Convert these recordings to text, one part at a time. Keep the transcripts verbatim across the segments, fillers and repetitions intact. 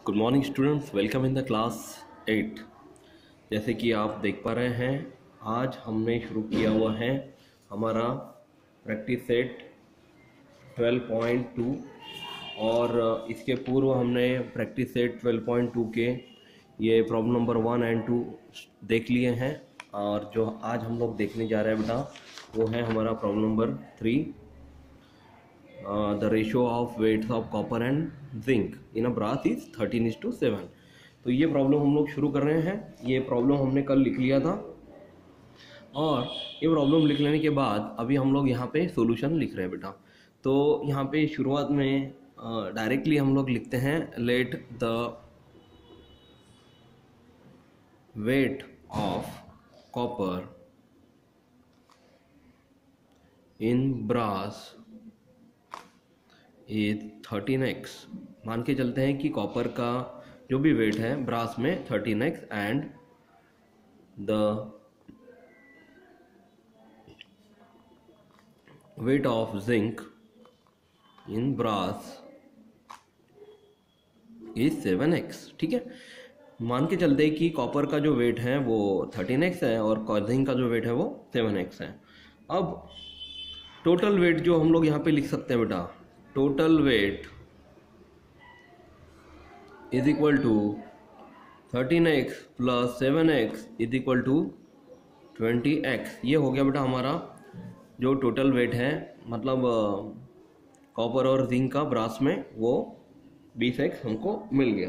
Good morning students, welcome in the class eight. जैसे कि आप देख पा रहे हैं, आज हमने शुरू किया हुआ है हमारा practice set twelve point two और इसके पूर्व हमने practice set twelve point two के ये problem number one and two देख लिए हैं। और जो आज हम लोग देखने जा रहे हैं बेटा, वो है हमारा problem number three, the ratio of weights of copper and zinc in a brass is thirteen is to seven. तो ये प्रॉब्लम हम लोग शुरू कर रहे हैं। ये प्रॉब्लम हमने कल लिख लिया था और ये प्रॉब्लम लिख लेने के बाद अभी हम लोग यहाँ पे सॉल्यूशन लिख रहे हैं बेटा। तो यहाँ पे शुरुआत में डायरेक्टली uh, हम लोग लिखते हैं, let the weight of copper in brass is thirteen x. मान के चलते हैं कि कॉपर का जो भी वेट है ब्रास में thirteen x and the weight of zinc in brass is seven x. ठीक है, मान के चलते हैं कि कॉपर का जो वेट है वो थर्टीन एक्स है और जिंक का जो वेट है वो सेवन एक्स है। अब टोटल वेट जो हम लोग यहाँ पे लिख सकते हैं बेटा, total weight is equal to thirteen x plus seven x is equal to twenty x. ये हो गया बेटा हमारा जो टोटल वेट है, मतलब कॉपर और जिंक का ब्रास में, वो बीस एक्स हमको मिल गया।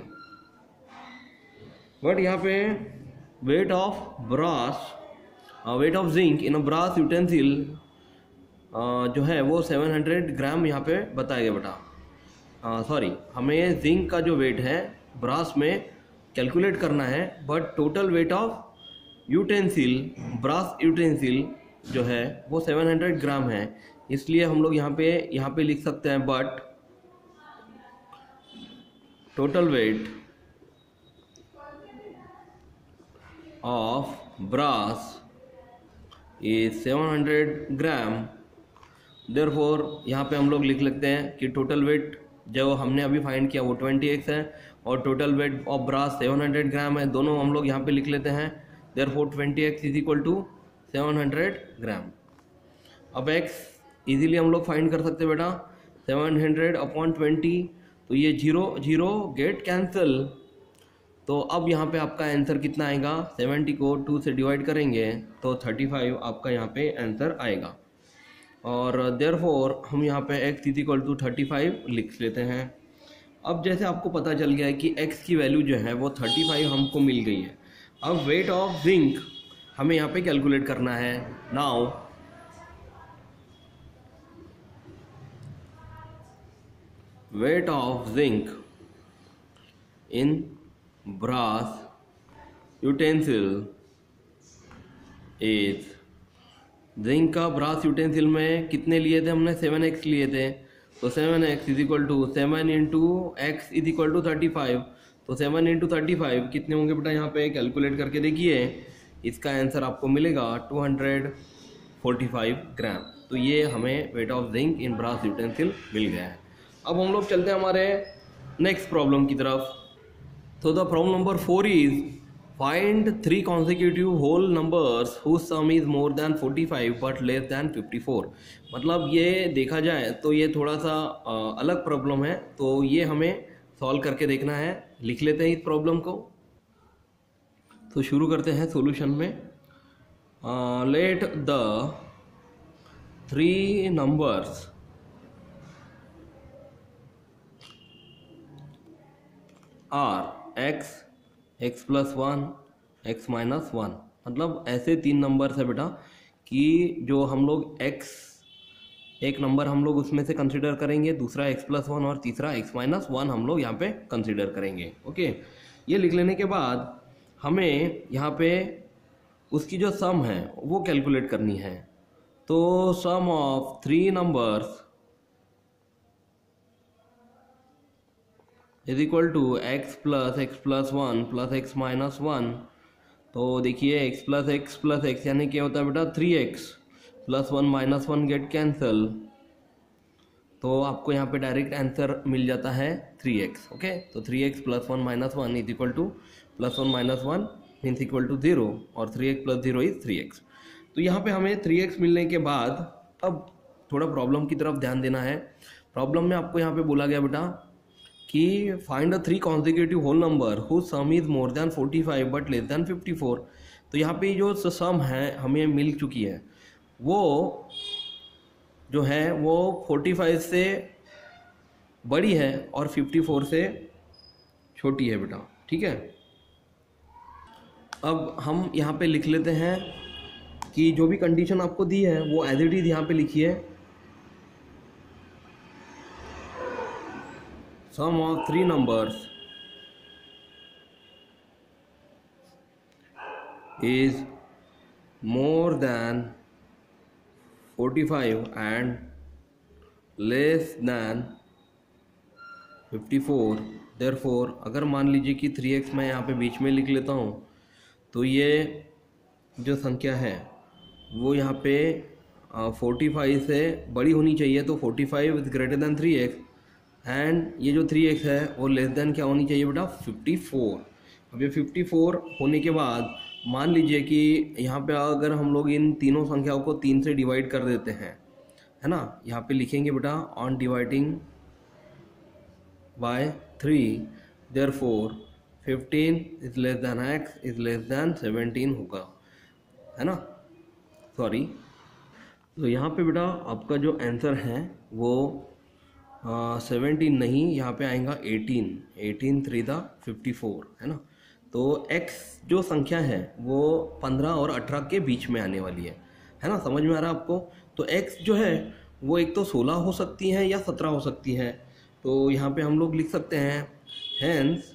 बट यहाँ पे weight of brass weight of zinc in a brass utensil जो है वो सेवन हंड्रेड ग्राम यहाँ पे बताया गया बेटा। सॉरी, हमें जिंक का जो वेट है ब्रास में कैलकुलेट करना है, but total weight of utensil brass utensil जो है वो सेवन हंड्रेड ग्राम है। इसलिए हम लोग यहाँ पे यहाँ पे लिख सकते हैं, but total weight of brass is seven hundred gram. Therefore यहाँ पे हम लोग लिख लेते हैं कि टोटल वेट जो हमने अभी फाइंड किया वो ट्वेंटी एक्स है और total weight of brass seven hundred gram है। दोनों हम लोग यहाँ पे लिख लेते हैं। Therefore twenty x is equal to seven hundred gram. अब x इजीली हम लोग फाइंड कर सकते हैं बेटा, सेवन हंड्रेड अपॉन ट्वेंटी, तो ये जीरो जीरो गेट कैंसिल। तो अब यहाँ पे आपका आंसर कितना आएगा, सेवेंटी को टू से डिवाइड करेंगे तो थर्टी फाइव आपका यहाँ पे आंसर आएगा। और देयरफॉर हम यहाँ पे x is equal to thirty five लिख लेते हैं। अब जैसे आपको पता चल गया है कि x की वैल्यू जो है वो थर्टी फाइव हमको मिल गई है। अब वेट ऑफ जिंक हमें यहाँ पे कैलकुलेट करना है। Now weight of zinc in brass utensil is, जिंक का ब्रास यूटेंसिल में कितने लिए थे हमने, सेवन एक्स लिए थे। तो seven x is equal to seven into x is equal to thirty five. तो सेवन इंटू थर्टी फाइव कितने होंगे बेटा, यहाँ पे कैलकुलेट करके देखिए, इसका आंसर आपको मिलेगा two hundred forty five gram. तो ये हमें weight of zinc in brass utensil मिल गया है। अब हम लोग चलते हैं हमारे नेक्स्ट प्रॉब्लम की तरफ। तो the problem number four is find three consecutive whole numbers whose sum is more than forty five but less than fifty four. मतलब ये देखा जाए तो ये थोड़ा सा आ, अलग प्रॉब्लम है, तो ये हमें सॉल्व करके देखना है। लिख लेते हैं इस प्रॉब्लम को। तो शुरू करते हैं सॉल्यूशन में। Let the three numbers are x x plus one x minus one. मतलब ऐसे तीन नंबर्स है बेटा कि जो हम लोग x एक नंबर हम लोग उसमें से कंसीडर करेंगे, दूसरा x प्लस वन और तीसरा x माइनस वन हम लोग यहाँ पे कंसीडर करेंगे। ओके, ये लिख लेने के बाद हमें यहाँ पे उसकी जो सम है वो कैलकुलेट करनी है। तो sum of three numbers is equal to x plus x plus one plus x minus one. तो देखिए x plus x plus x यानी क्या होता है बेटा, three x plus one minus one get cancel. तो आपको यहाँ पे डायरेक्ट आंसर मिल जाता है थ्री एक्स। ओके, तो three x plus one minus one is equal to plus one minus one means equal to zero, और three x plus zero is three x. तो यहाँ पे हमें थ्री एक्स मिलने के बाद अब थोड़ा प्रॉब्लम की तरफ ध्यान देना है। प्रॉब्लम में आपको यहाँ पे बोला गया बेटा कि find a three consecutive whole number whose sum is more than forty five but less than fifty four. तो यहाँ पे जो सम है हमें मिल चुकी है, वो जो है वो फोर्टी फाइव से बड़ी है और फिफ्टी फोर से छोटी है बेटा। ठीक है, अब हम यहाँ पे लिख लेते हैं कि जो भी कंडीशन आपको दी है वो एज इट इज यहाँ पे लिखिए। Sum of three numbers is more than forty-five and less than fifty-four, therefore अगर मान लीजिए कि थ्री एक्स मैं यहाँ पे बीच में लिख लेता हूँ, तो ये जो संख्या है वो यहाँ पे फोर्टी फाइव से बड़ी होनी चाहिए, तो forty five is greater than three x and ये जो थ्री एक्स है वो लेस देन क्या होनी चाहिए बेटा, फिफ्टी फोर। अब ये फिफ्टी फोर होने के बाद मान लीजिए कि यहाँ पे अगर हम लोग इन तीनों संख्याओं को तीन से डिवाइड कर देते हैं, है ना, यहाँ पे लिखेंगे बेटा on dividing by three, therefore fifteen is less than x is less than seventeen होगा, है ना, सॉरी। तो यहाँ पे बेटा आपका जो आंसर है वो सेवनटीन नहीं, यहाँ पे आएगा eighteen, eighteen three the fifty four, है ना। तो x जो संख्या है वो पंद्रह और अठारह के बीच में आने वाली है, है ना, समझ में आ रहा है आपको। तो x जो है वो एक तो सोलह हो सकती है या सत्रह हो सकती है, तो यहाँ पे हम लोग लिख सकते हैं hence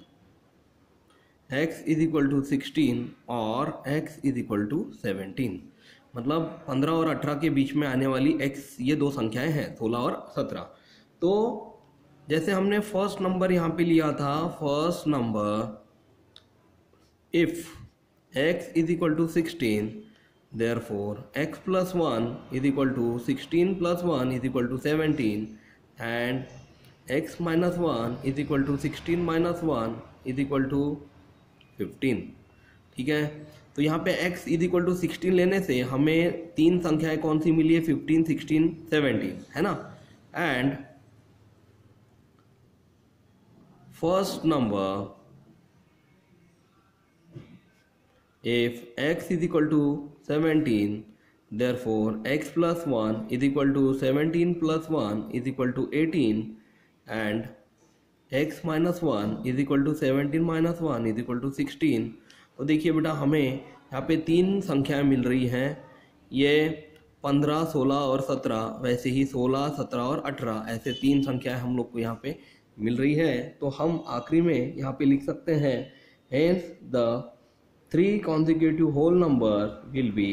x is equal to sixteen और x is equal to seventeen, मतलब पंद्रह और अठारह के बीच में आने वाली x ये दो संख्याएं हैं, सोलह और सत्रह। तो जैसे हमने फर्स्ट नंबर यहाँ पे लिया था, first number if x is equal to sixteen, therefore x plus one is equal to sixteen plus one is equal to seventeen and x minus one is equal to sixteen minus one is equal to fifteen। ठीक है, तो यहाँ पे x is equal to sixteen लेने से हमें तीन संख्याएं कौन सी मिली है, फिफ्टीन, सिक्सटीन, सेवनटीन, है ना। And first number if x is equal to seventeen, therefore x plus one is equal to seventeen plus one is equal to eighteen and x minus one is equal to seventeen minus one is equal to sixteen। तो देखिए बेटा हमें यहाँ पे तीन संख्याएं मिल रही हैं, ये पंद्रह, सोलह और सत्रह, वैसे ही सोलह, सत्रह और अठारह, ऐसे तीन संख्याएं हम लोग को यहाँ पे मिल रही है। तो हम आखिरी में यहाँ पे लिख सकते हैं hence the three consecutive whole number will be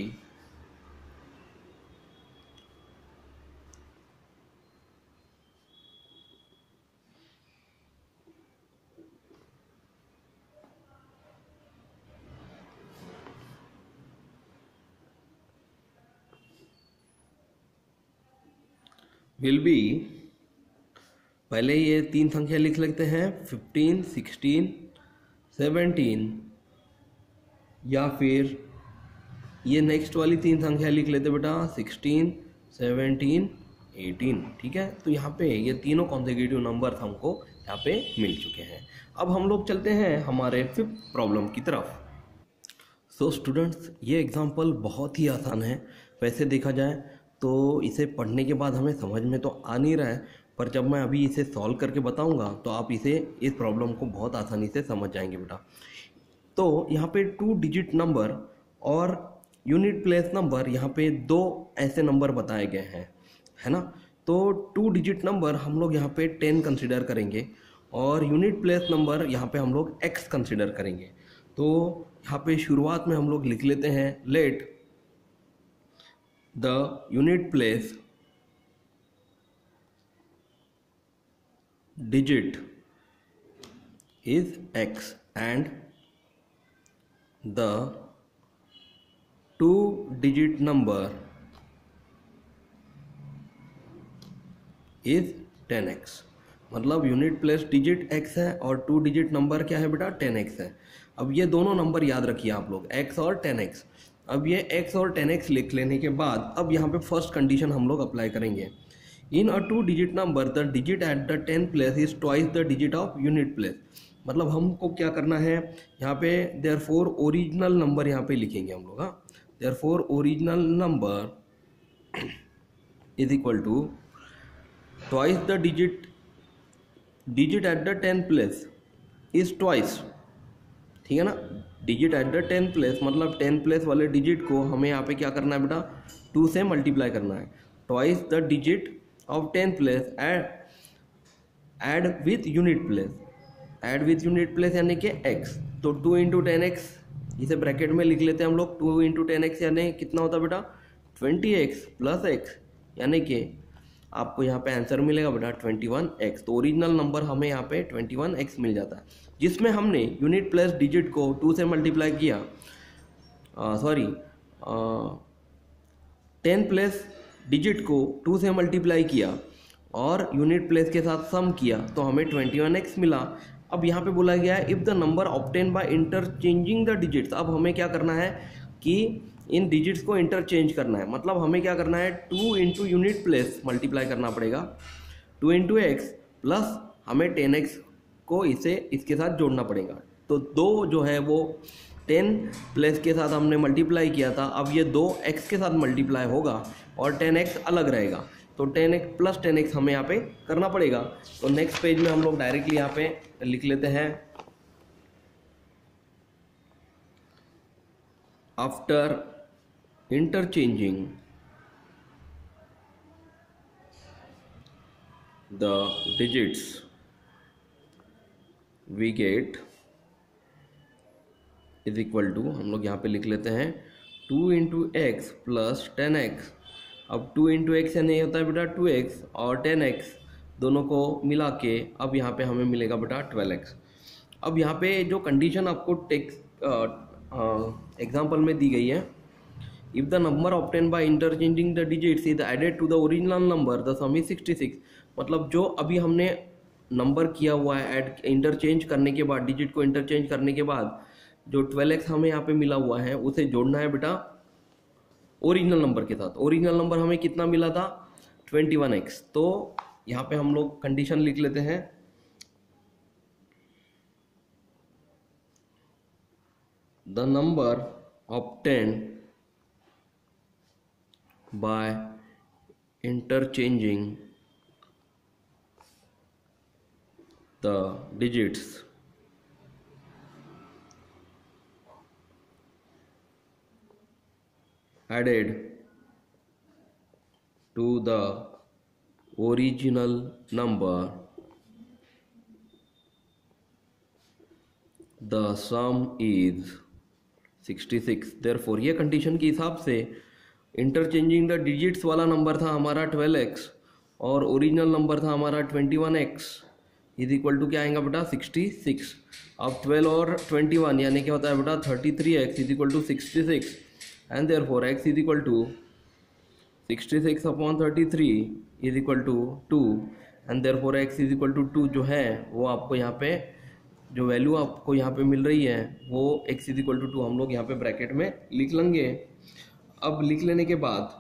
will be पहले ये तीन संख्या लिख लेते हैं, फिफ्टीन, सिक्सटीन, सेवनटीन, या फिर ये नेक्स्ट वाली तीन संख्या लिख लेते बेटा, सिक्सटीन, सेवनटीन, एटीन। ठीक है, तो यहाँ पे ये तीनों कॉन्सेक्यूटिव नंबर हमको यहाँ पे मिल चुके हैं। अब हम लोग चलते हैं हमारे फिफ्थ प्रॉब्लम की तरफ। सो स्टूडेंट्स, ये एग्जाम्पल बहुत ही आसान है, वैसे देखा जाए तो इसे पढ़ने के बाद हमें समझ में तो आ नहीं रहा है, पर जब मैं अभी इसे सॉल्व करके बताऊंगा तो आप इसे इस प्रॉब्लम को बहुत आसानी से समझ जाएंगे बेटा। तो यहाँ पे टू डिजिट नंबर और यूनिट प्लेस नंबर, यहाँ पे दो ऐसे नंबर बताए गए हैं, है ना। तो टू डिजिट नंबर हम लोग यहाँ पे टेन कंसिडर करेंगे और यूनिट प्लेस नंबर यहाँ पे हम लोग एक्स कंसिडर करेंगे। तो यहाँ पे शुरुआत में हम लोग लिख लेते हैं, let the unit place digit is x and the two digit number is ten x. मतलब यूनिट प्लेस डिजिट x है और टू डिजिट नंबर क्या है बेटा, टेन एक्स है। अब ये दोनों नंबर याद रखिए आप लोग, x और टेन एक्स। अब ये x और टेन एक्स लिख लेने के बाद अब यहाँ पे फर्स्ट कंडीशन हम लोग अप्लाई करेंगे। In a two digit number the digit at the ten place is twice the digit of unit place. मतलब हमको क्या करना है यहाँ पे, देयर फोर ओरिजिनल नंबर यहाँ पे लिखेंगे हम लोग। हाँ, therefore original number is equal to twice the digit digit at the ten place is twice, ठीक है ना। Digit at the ten place मतलब टेन प्लेस वाले डिजिट को हमें यहाँ पे क्या करना है बेटा, टू से मल्टीप्लाई करना है। Twice the digit of ten place add add with unit place, add with unit place यानी कि x। तो टू इंटू टेन एक्स, इसे ब्रैकेट में लिख लेते हैं हम लोग। टू इंटू टेन एक्स यानी कितना होता है बेटा, ट्वेंटी एक्स प्लस एक्स, यानी कि आपको यहाँ पे आंसर मिलेगा बेटा ट्वेंटी वन एक्स। तो ओरिजिनल नंबर हमें यहाँ पे ट्वेंटी वन एक्स मिल जाता है, जिसमें हमने यूनिट प्लेस डिजिट को टू से मल्टीप्लाई किया, सॉरी टेन प्लेस डिजिट को टू से मल्टीप्लाई किया और यूनिट प्लेस के साथ सम किया तो हमें ट्वेंटी वन एक्स मिला। अब यहाँ पे बोला गया है if the number obtain by interchanging the digits. अब हमें क्या करना है कि इन डिजिट्स को इंटरचेंज करना है। मतलब हमें क्या करना है, two into unit place multiply करना पड़ेगा, टू इंटू एक्स प्लस हमें टेन एक्स को इसे इसके साथ जोड़ना पड़ेगा। तो दो जो है वो टेन प्लेस के साथ हमने मल्टीप्लाई किया था, अब ये दो एक्स के साथ मल्टीप्लाई होगा और टेन एक्स अलग रहेगा। तो ten x plus ten x हमें यहाँ पे करना पड़ेगा। तो नेक्स्ट पेज में हम लोग डायरेक्टली यहाँ पे लिख लेते हैं, after interchanging the digits we get is equal to, हम लोग यहाँ पे लिख लेते हैं two into x plus ten x. अब टू इंटू एक्स यानी होता है बेटा टू एक्स और टेन एक्स दोनों को मिला के अब यहाँ पे हमें मिलेगा बेटा ट्वेल्व एक्स। अब यहाँ पे जो कंडीशन आपको टेक्स एग्जाम्पल में दी गई है, if the number obtain by interchanging the digits is added to the original number the sum is sixty six. मतलब जो अभी हमने नंबर किया हुआ है ऐड इंटरचेंज करने के बाद, डिजिट को इंटरचेंज करने के बाद जो ट्वेल्व एक्स हमें यहाँ पे मिला हुआ है उसे जोड़ना है बेटा ओरिजिनल नंबर के साथ। ओरिजिनल नंबर हमें कितना मिला था, ट्वेंटी वन एक्स। तो यहाँ पे हम लोग कंडीशन लिख लेते हैं, the number obtained by interchanging the digits added to the original number the sum is sixty six. therefore ये कंडीशन के हिसाब से इंटरचेंजिंग द डिजिट्स वाला नंबर था हमारा ट्वेल्व एक्स और ओरिजिनल नंबर था हमारा twenty one x is equal to क्या आएगा बेटा सिक्सटी सिक्स। अब ट्वेल्व और ट्वेंटी वन यानी क्या होता है बेटा thirty three x is equal to sixty six and therefore x is equal to sixty six upon thirty three is equal to two and therefore x is equal to two जो है वो आपको यहाँ पे जो वैल्यू आपको यहाँ पे मिल रही है वो x is equal to two हम लोग यहाँ पे ब्रैकेट में लिख लेंगे। अब लिख लेने के बाद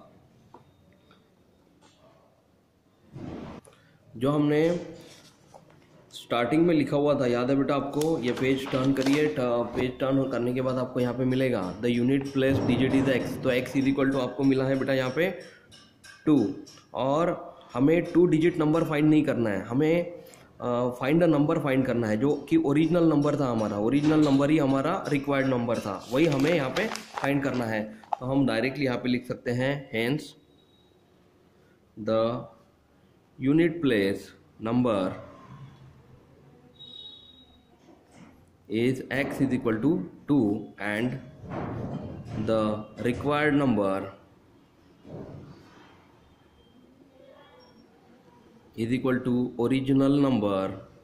जो हमने स्टार्टिंग में लिखा हुआ था याद है बेटा आपको, ये पेज टर्न करिए, पेज टर्न करने के बाद आपको यहाँ पे मिलेगा the unit place digit is x. तो एक्स इज इक्वल टू आपको मिला है बेटा यहाँ पे टू, और हमें टू डिजिट नंबर फाइंड नहीं करना है, हमें फाइंड द नंबर फाइंड करना है जो कि ओरिजिनल नंबर था हमारा। ओरिजिनल नंबर ही हमारा रिक्वायर्ड नंबर था, वही हमें यहाँ पे फाइंड करना है। तो हम डायरेक्टली यहाँ पे लिख सकते हैं hence the unit place number is x is equal to two and the required number is equal to original number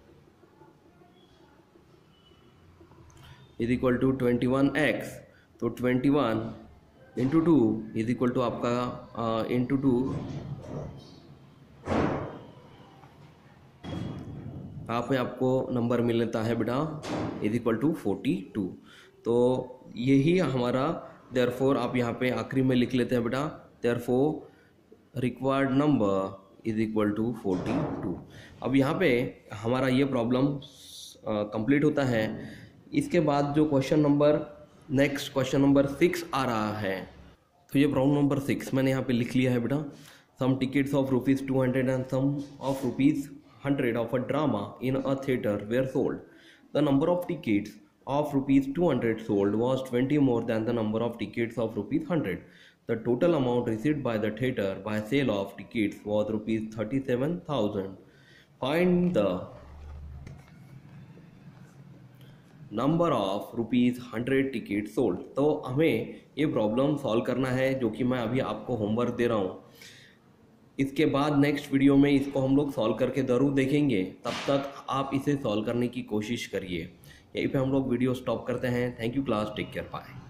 is equal to twenty one x. तो twenty one into two is equal to आपका into two यहाँ पे आपको number मिलता है बेटा is equal to forty two. तो यही हमारा देयरफॉर आप यहाँ पे आखिरी में लिख लेते हैं बेटा therefore required number is equal to forty two. अब यहाँ पे हमारा ये प्रॉब्लम कंप्लीट होता है। इसके बाद जो question number next question number six आ रहा है, तो ये प्रॉब्लम नंबर सिक्स मैंने यहाँ पे लिख लिया है बेटा। Some tickets of rupees two hundred and some of rupees hundred of a drama in a theater were sold. The number of tickets of rupees two hundred sold was twenty more than the number of tickets of rupees one hundred. The total amount received by the theater by sale of tickets was rupees thirty-seven thousand. Find the number of rupees hundred ticket sold. तो हमें ये problem solve करना है जो कि मैं अभी आपको होमवर्क दे रहा हूँ। इसके बाद नेक्स्ट वीडियो में इसको हम लोग सॉल्व करके ज़रूर देखेंगे। तब तक आप इसे सॉल्व करने की कोशिश करिए। यहीं पे हम लोग वीडियो स्टॉप करते हैं। Thank you class, take care, bye.